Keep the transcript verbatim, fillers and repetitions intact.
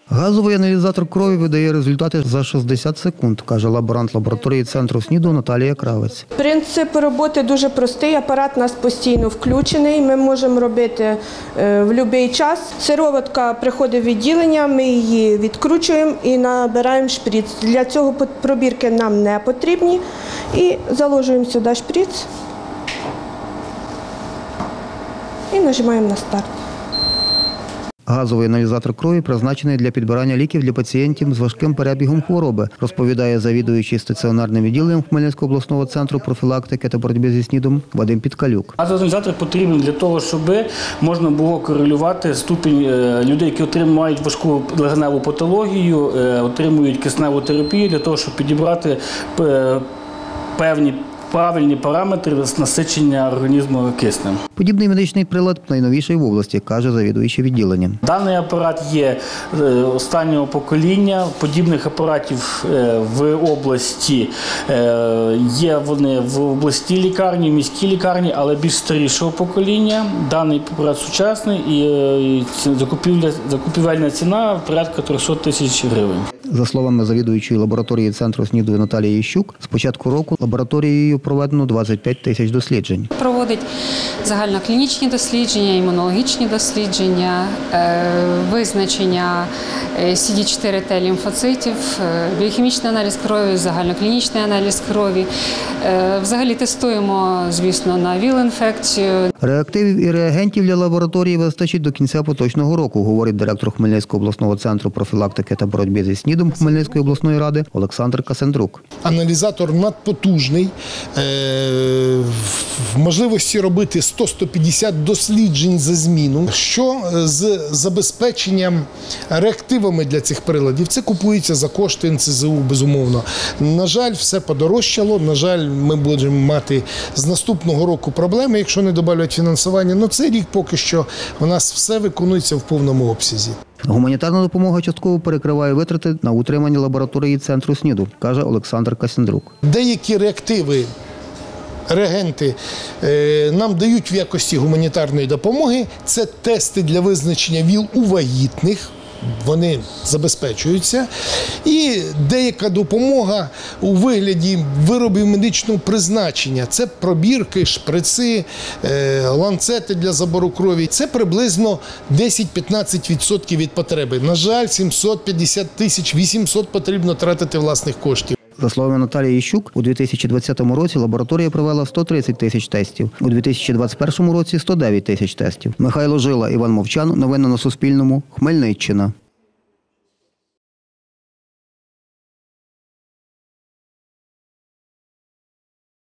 Газовий аналізатор крові видає результати за шістдесят секунд, каже лаборант лабораторії центру СНІДу Наталія Кравець. Принцип роботи дуже простий, апарат у нас постійно включений, ми можемо робити в будь-який час. Сироватка приходить в відділення, ми її відкручуємо і набираємо шприц. Для цього пробірки нам не потрібні і заложуємо сюди шприц і нажимаємо на старт. Газовий аналізатор крові призначений для підбирання ліків для пацієнтів з важким перебігом хвороби, розповідає завідуючий стаціонарним відділенням Хмельницького обласного центру профілактики та боротьби зі СНІДом Вадим Підкалюк. Газовий аналізатор потрібен для того, щоб можна було корелювати ступінь людей, які мають важку легеневу патологію, отримують кисневу терапію, для того, щоб підібрати певні правильні параметри насичення організму киснем. Подібний медичний прилад найновіший в області, каже завідуючий відділенням. Даний апарат є останнього покоління. Подібних апаратів в області є вони в обласній лікарні, в міській лікарні, але більш старішого покоління. Даний апарат сучасний і закупівельна ціна порядка триста тисяч гривень. За словами завідуючої лабораторії центру СНІДу Наталії Єщук, з початку року лабораторією проведено двадцять п'ять тисяч досліджень. Проводить загальноклінічні дослідження, імунологічні дослідження, визначення сі ді чотири Т лімфоцитів, біохімічний аналіз крові, загальноклінічний аналіз крові. Взагалі тестуємо, звісно, на ВІЛ-інфекцію. Реактивів і реагентів для лабораторії вистачить до кінця поточного року, говорить директор Хмельницького обласного центру профілактики та боротьби зі СНІДом Хмельницької обласної ради Олександр Касендрук. Аналізатор надпотужний, в можливості робити сто - сто п'ятдесят досліджень за зміну. Що з забезпеченням реактивами для цих приладів? Це купується за кошти ен це зе у, безумовно. На жаль, все подорожчало, на жаль, ми будемо мати з наступного року проблеми, якщо не добавлять фінансування. Но цей рік поки що у нас все виконується в повному обсязі. Гуманітарна допомога частково перекриває витрати на утримання лабораторії центру СНІДу, каже Олександр Касендрук. Деякі реактиви, реагенти нам дають в якості гуманітарної допомоги. Це тести для визначення ВІЛ у вагітних. Вони забезпечуються. І деяка допомога у вигляді виробів медичного призначення. Це пробірки, шприци, ланцети для забору крові. Це приблизно десять - п'ятнадцять відсотків від потреби. На жаль, сімсот п'ятдесят тисяч - вісімсот потрібно тратити власних коштів. За словами Наталії Єщук, у дві тисячі двадцятому році лабораторія провела сто тридцять тисяч тестів, у дві тисячі двадцять першому році – сто дев'ять тисяч тестів. Михайло Жила, Іван Мовчан. Новини на Суспільному. Хмельниччина.